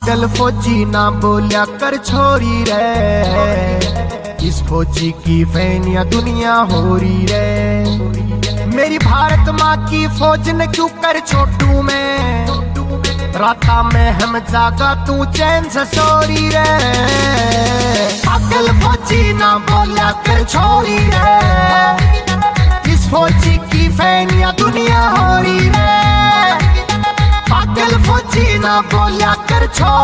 कल फौजी ना बोलिया कर छोरी रे, इस फौजी की फैनिया दुनिया हो रही रे। मेरी भारत माँ की फौज ने क्यों कर छोटू में, राता में हम जागा तू चैन से सोरी रे। पागल फौजी ना बोलिया कर छोरी रे, इस फौजी की फैनिया दुनिया हो रही रे। पागल फौजी ना बोलिया कर छोरी।